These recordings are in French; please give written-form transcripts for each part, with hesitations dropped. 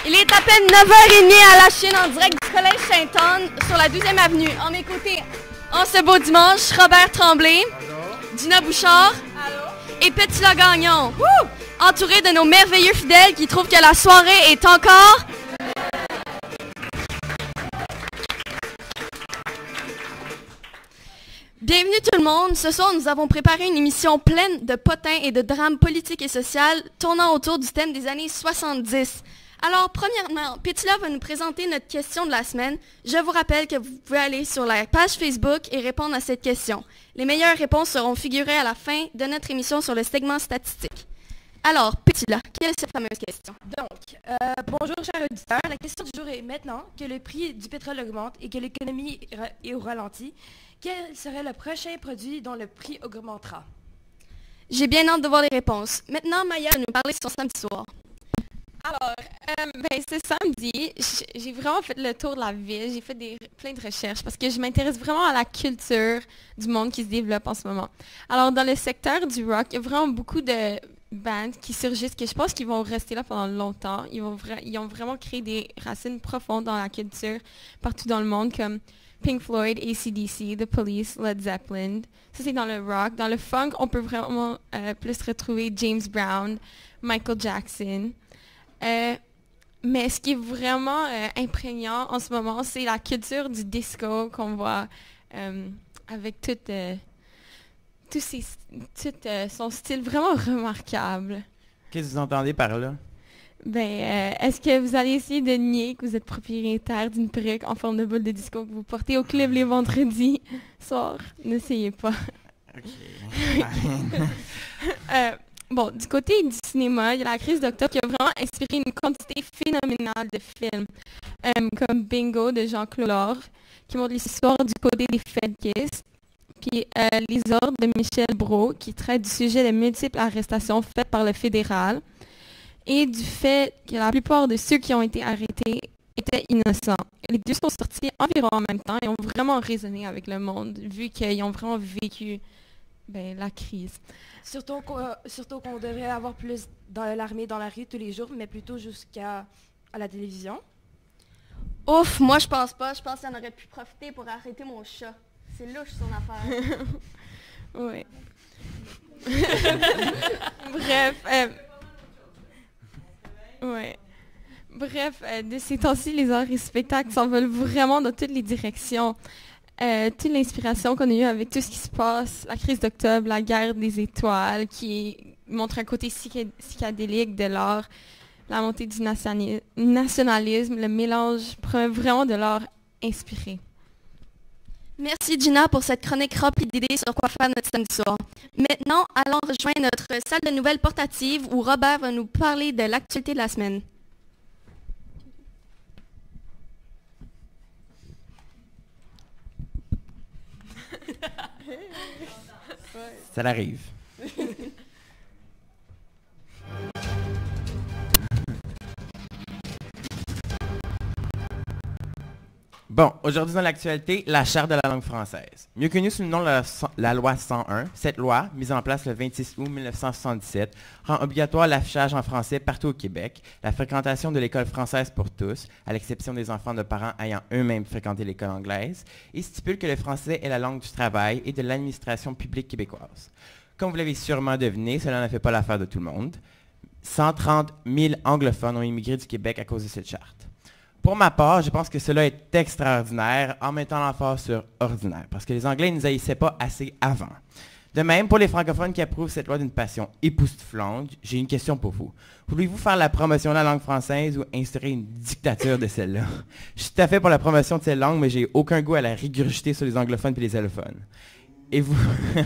Il est à peine 9h30 à la Chine en direct du Collège Sainte-Anne sur la 12e avenue. En mes côtés, en ce beau dimanche, Robert Tremblay, Gina Bouchard et Petit-La Gagnon. Entouré de nos merveilleux fidèles qui trouvent que la soirée est encore... Bienvenue tout le monde. Ce soir, nous avons préparé une émission pleine de potins et de drames politiques et sociaux tournant autour du thème des années 70. Alors, premièrement, Pétula va nous présenter notre question de la semaine. Je vous rappelle que vous pouvez aller sur la page Facebook et répondre à cette question. Les meilleures réponses seront figurées à la fin de notre émission sur le segment statistique. Alors, Pétula, quelle est cette fameuse question? Donc, bonjour chers auditeurs. La question du jour est maintenant que le prix du pétrole augmente et que l'économie est au ralenti. Quel serait le prochain produit dont le prix augmentera? J'ai bien hâte de voir les réponses. Maintenant, Maya va nous parler de son samedi soir. Alors, ce samedi, j'ai vraiment fait le tour de la ville. J'ai fait plein de recherches parce que je m'intéresse vraiment à la culture du monde qui se développe en ce moment. Alors, dans le secteur du rock, il y a vraiment beaucoup de bandes qui surgissent que je pense qu'ils vont rester là pendant longtemps. Ils ont vraiment créé des racines profondes dans la culture partout dans le monde, comme Pink Floyd, AC/DC, The Police, Led Zeppelin. Ça, c'est dans le rock. Dans le funk, on peut vraiment plus retrouver James Brown, Michael Jackson. Mais ce qui est vraiment imprégnant en ce moment, c'est la culture du disco qu'on voit avec tout son style vraiment remarquable. Qu'est-ce que vous entendez par là? Est-ce que vous allez essayer de nier que vous êtes propriétaire d'une perruque en forme de boule de disco que vous portez au club les vendredis soirs? N'essayez pas. OK. Bon, du côté du cinéma, il y a la crise d'octobre qui a vraiment inspiré une quantité phénoménale de films, comme Bingo de Jean-Claude Laure, qui montre l'histoire du côté des Fedkistes, puis Les ordres de Michel Brault, qui traite du sujet de multiples arrestations faites par le fédéral, et du fait que la plupart de ceux qui ont été arrêtés étaient innocents. Les deux sont sortis environ en même temps et ont vraiment résonné avec le monde, vu qu'ils ont vraiment vécu la crise. Surtout qu'on devrait avoir plus dans l'armée dans la rue tous les jours, mais plutôt jusqu'à la télévision. Ouf, moi je pense pas. Je pense qu'il en aurait pu profiter pour arrêter mon chat. C'est louche son affaire. Oui. Bref, de ces temps-ci, les arts et spectacles s'envolent vraiment dans toutes les directions. Toute l'inspiration qu'on a eue avec tout ce qui se passe, la crise d'octobre, la guerre des étoiles, qui montre un côté psychédélique de l'art, la montée du nationalisme, le mélange promet vraiment de l'art inspiré. Merci Gina pour cette chronique remplie d'idées sur quoi faire notre samedi soir. Maintenant, allons rejoindre notre salle de nouvelles portative où Robert va nous parler de l'actualité de la semaine. Ça l'arrive. Bon, aujourd'hui dans l'actualité, la Charte de la langue française. Mieux connue sous le nom de la loi 101, cette loi, mise en place le 26 août 1977, rend obligatoire l'affichage en français partout au Québec, la fréquentation de l'école française pour tous, à l'exception des enfants de parents ayant eux-mêmes fréquenté l'école anglaise, et stipule que le français est la langue du travail et de l'administration publique québécoise. Comme vous l'avez sûrement deviné, cela ne fait pas l'affaire de tout le monde. 130 000 anglophones ont immigré du Québec à cause de cette charte. Pour ma part, je pense que cela est extraordinaire en mettant l'emphase sur ordinaire, parce que les Anglais ne nous haïssaient pas assez avant. De même, pour les francophones qui approuvent cette loi d'une passion époustouflante, j'ai une question pour vous. Voulez-vous faire la promotion de la langue française ou instaurer une dictature de celle-là? Je suis tout à fait pour la promotion de cette langue, mais j'ai aucun goût à la régurgiter sur les anglophones et les allophones. Et vous?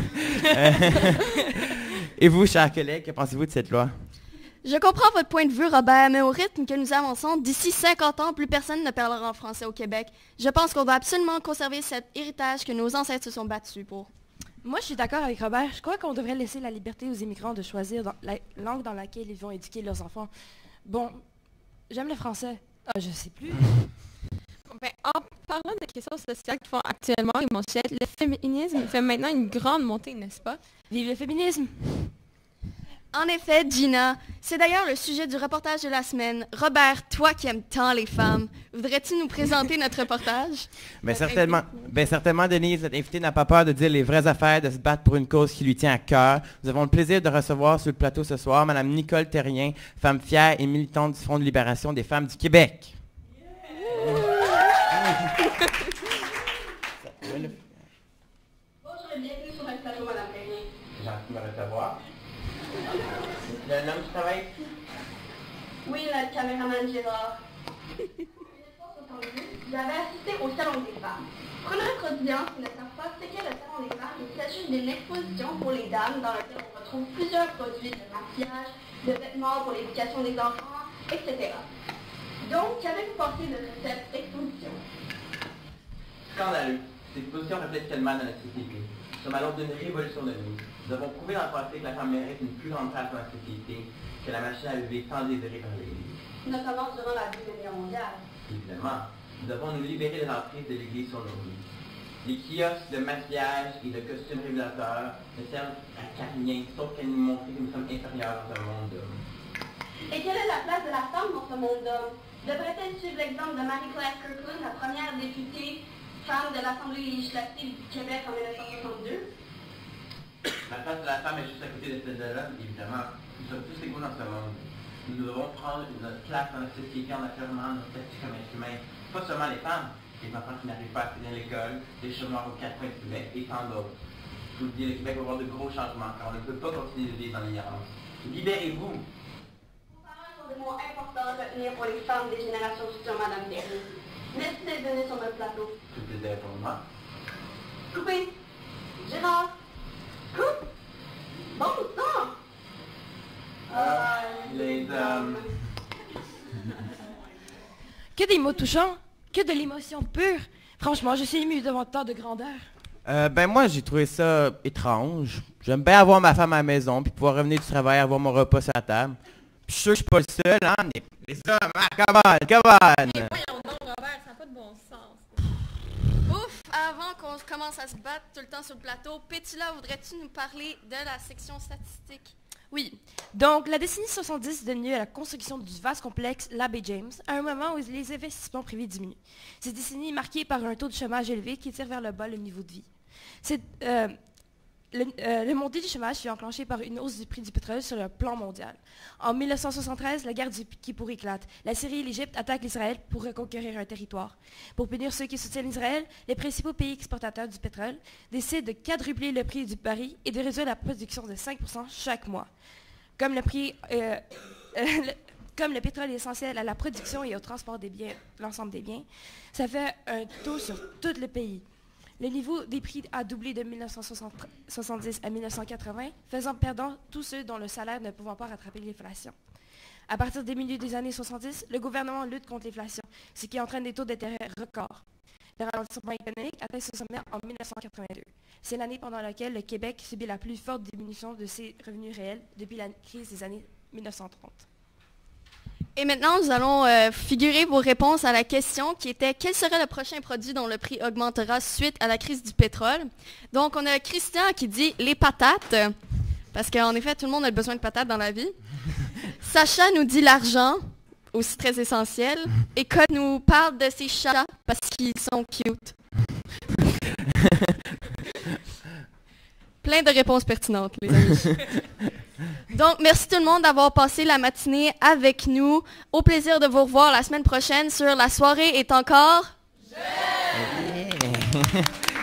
Et vous, chers collègues, que pensez-vous de cette loi? Je comprends votre point de vue, Robert, mais au rythme que nous avançons, d'ici 50 ans, plus personne ne parlera en français au Québec. Je pense qu'on doit absolument conserver cet héritage que nos ancêtres se sont battus pour. Moi, je suis d'accord avec Robert. Je crois qu'on devrait laisser la liberté aux immigrants de choisir la langue dans laquelle ils vont éduquer leurs enfants. Bon, j'aime le français. Ah, je sais plus. En parlant des questions sociales qui font actuellement les manchettes, le féminisme fait maintenant une grande montée, n'est-ce pas? Vive le féminisme! En effet, Gina, c'est d'ailleurs le sujet du reportage de la semaine. Robert, toi qui aimes tant les femmes, voudrais-tu nous présenter notre reportage? Bien certainement, Denise, notre invité n'a pas peur de dire les vraies affaires, de se battre pour une cause qui lui tient à cœur. Nous avons le plaisir de recevoir sur le plateau ce soir Mme Nicole Terrien, femme fière et militante du Front de libération des femmes du Québec. Bonjour et bienvenue sur notre plateau, Mme Terrien. C'est gentil de me recevoir. Le homme qui travaille ici? Oui, notre caméraman Gérard. En 1970, j'avais assisté au Salon des femmes. Pour notre audience qui ne savent pas ce qu'est le Salon des femmes, il s'agit d'une exposition pour les dames dans laquelle on retrouve plusieurs produits de maquillage, de vêtements pour l'éducation des enfants, etc. Donc, qu'avez-vous pensé de cette exposition? Scandaleux. Cette exposition reflète tellement dans notre société. Nous sommes à l'aube d'une révolution de nous. Nous avons prouvé dans le passé que la femme mérite une plus grande place dans la société que la machine à lever tant désirée par l'Église. Notamment durant la Deuxième Guerre mondiale. Évidemment, nous devons nous libérer de l'emprise de l'Église sur nos vies. Les kiosques de maquillage et de costumes révélateurs ne servent à rien, sauf qu'à nous montrer que nous sommes inférieurs dans un monde d'hommes. Et quelle est la place de la femme dans ce monde d'hommes? Devrait-elle suivre l'exemple de Marie-Claire Kirkland, la première députée femme de l'Assemblée législative du Québec en 1962? La place de la femme est juste à côté de celle de l'homme, évidemment. Nous sommes tous égaux dans ce monde. Nous devons prendre notre place dans la société en affirmant notre statut comme être humain. Pas seulement les femmes, les enfants qui n'arrivent pas à finir l'école, les chômeurs aux quatre coins du Québec et tant d'autres. Je vous le dis, le Québec va avoir de gros changements car on ne peut pas continuer de vivre dans l'ignorance. Libérez-vous! Vos paroles sont des mots importants à retenir pour les femmes des générations futures, Madame Derry. Merci d'être venue sur notre plateau. Tout plaisir pour moi. Coupez! Gérard! Coupe! Bon sang! Les hommes. Que des mots touchants, que de l'émotion pure. Franchement, je suis ému devant tant de grandeur. Moi, j'ai trouvé ça étrange. J'aime bien avoir ma femme à la maison, puis pouvoir revenir du travail, avoir mon repas sur la table. Puis je suis sûr que je suis pas le seul, hein. Les hommes, ah, come on! Voyons donc, Robert, ça n'a pas de bon sens. Ouf, avant qu'on commence à se battre tout le temps sur le plateau, Pétula, voudrais-tu nous parler de la section statistique? Oui. Donc, la décennie 70 donne lieu à la construction du vaste complexe l'Abbé James, à un moment où les investissements privés diminuent. Cette décennie est marquée par un taux de chômage élevé qui tire vers le bas le niveau de vie. Le montée du chômage fut enclenché par une hausse du prix du pétrole sur le plan mondial. En 1973, la guerre du Kippour éclate. La Syrie et l'Égypte attaquent l'Israël pour reconquérir un territoire. Pour punir ceux qui soutiennent Israël, les principaux pays exportateurs du pétrole décident de quadrupler le prix du baril et de réduire la production de 5% chaque mois. Comme le pétrole est essentiel à la production et au transport des biens, l'ensemble des biens, ça fait un taux sur tout le pays. Le niveau des prix a doublé de 1970 à 1980, faisant perdant tous ceux dont le salaire ne pouvant pas rattraper l'inflation. À partir des milieux des années 70, le gouvernement lutte contre l'inflation, ce qui entraîne des taux d'intérêt records. Le ralentissement économique atteint ce sommet en 1982. C'est l'année pendant laquelle le Québec subit la plus forte diminution de ses revenus réels depuis la crise des années 1930. Et maintenant, nous allons figurer vos réponses à la question qui était quel serait le prochain produit dont le prix augmentera suite à la crise du pétrole? Donc, on a Christian qui dit les patates, parce qu'en effet, tout le monde a besoin de patates dans la vie. Sacha nous dit l'argent, aussi très essentiel. Et Code nous parle de ses chats, parce qu'ils sont cute. Plein de réponses pertinentes, les amis. Donc, merci tout le monde d'avoir passé la matinée avec nous. Au plaisir de vous revoir la semaine prochaine sur La soirée est encore...